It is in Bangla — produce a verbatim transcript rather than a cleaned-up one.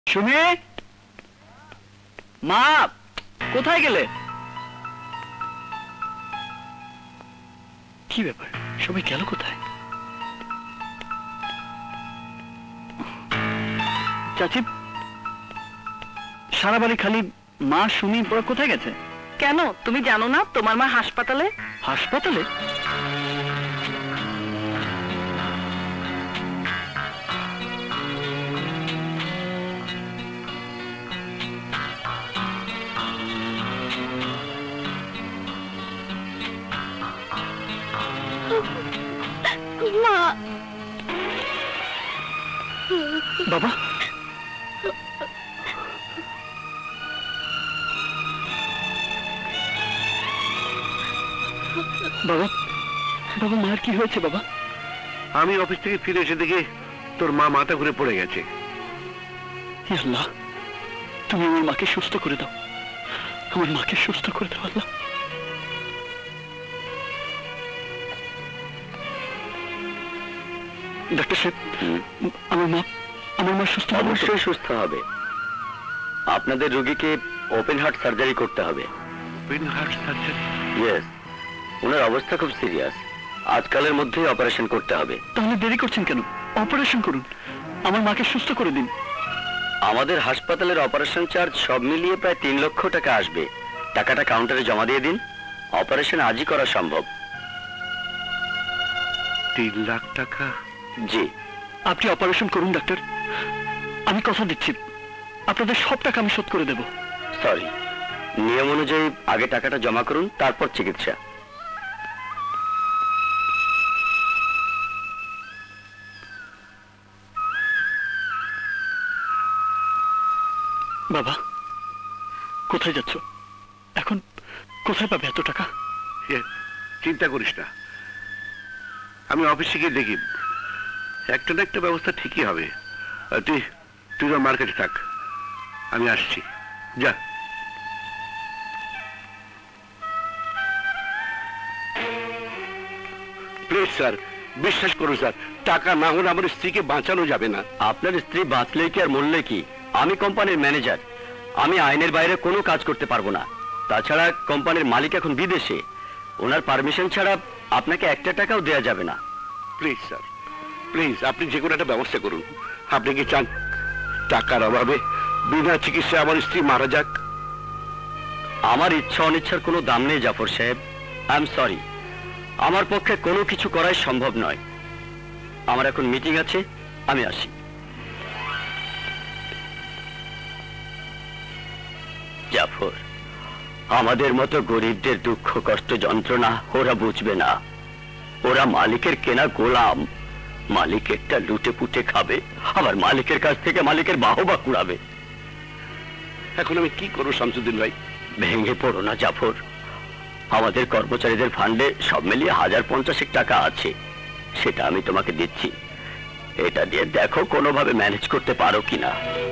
সুমি, মা কোথায় গেলে? কি ব্যাপার, সবাই গেল কোথায়? চাচি, সারা বাড়ি খালি মা সুমি, পড়া কোথায় গেছে? কেন, তুমি জানো না তোমার মা হাসপাতালে? হাসপাতালে? মা, বাবা, বাবা, বাবা, মার কি হয়েছে বাবা? আমি অফিস থেকে ফিরে এসে দেখে তোর মা মাথা ঘুরে পড়ে গেছে। হে আল্লাহ, তুমি আমার মাকে সুস্থ করে দাও, আমার মাকে সুস্থ করে দাও আল্লাহ। ডাক্তার সাহেব, আমার মা আমার মা সুস্থ হবে? অবশ্যই সুস্থ হবে। আপনাদের রোগীকে ওপেন হার্ট সার্জারি করতে হবে। Open heart surgery? ইয়েস, ওনার অবস্থা খুব সিরিয়াস, আজকালের মধ্যেই অপারেশন করতে হবে। তাহলে দেরি করছেন কেন? অপারেশন করুন, আমার মাকে সুস্থ করে দিন। আমাদের হাসপাতালের অপারেশন চার্জ সব মিলিয়ে প্রায় তিন লক্ষ টাকা আসবে। টাকাটা কাউন্টারে জমা দিয়ে দিন, অপারেশন আজই করা সম্ভব। তিন লাখ টাকা? জি। আপনি অপারেশন করুন ডাক্তার, আমি কথা দিচ্ছি আপনাদের সব টাকা আমি শোধ করে দেব। সরি, নিয়ম অনুযায়ী আগে টাকাটা জমা করুন, তারপর চিকিৎসা। বাবা, কোথায় যাচ্ছ এখন? কোথায় পাবে এত টাকা? চিন্তা করিস না, আমি অফিসে গিয়ে দেখি, একটা না একটা ব্যবস্থা ঠিকই হবে। তুই তুই মার্কেটে থাক, আমি আসছি। যা। প্লিজ স্যার, বিশ্বাস করুন স্যার, টাকা না হলে আমার স্ত্রীকে বাঁচানো যাবে না। আপনার স্ত্রী বাঁচলে কি আর মরলে কি? আমি কোম্পানির ম্যানেজার, আমি আইনের বাইরে কোনো কাজ করতে পারবো না। তাছাড়া কোম্পানির মালিক এখন বিদেশে, ওনার পারমিশন ছাড়া আপনাকে একটা টাকাও দেয়া যাবে না। প্লিজ স্যার, প্লিজ আপনি যে কোনো একটা ব্যবস্থা করুন। আপনি কি চান টাকার অভাবে বিনা চিকিৎসায় আমার স্ত্রী মারা যাক? আমার ইচ্ছা অনিচ্ছার কোনো দাম নেই জাফর সাহেব, আই এম সরি, আমার পক্ষে কোনো কিছু করাই সম্ভব নয়। আমার এখন মিটিং আছে, আমি আসি। জাফর, আমাদের মতো গরিবদের দুঃখ কষ্ট যন্ত্রণা ওরা বুঝবে না। ওরা মালিকের কেনা গোলাম, মালিকেরটা লুটে পুটে খাবে, আবার মালিকের কাছ থেকে মালিকের বাহবা কুড়াবে। এখন আমি কি করবো শামসুদ্দিন ভাই? ভেঙে পড়ো না জাফর, আমাদের কর্মচারীদের ফান্ডে সব মিলিয়ে হাজার পঞ্চাশেক টাকা আছে, সেটা আমি তোমাকে দিচ্ছি। এটা দিয়ে দেখো কোনোভাবে ম্যানেজ করতে পারো কিনা।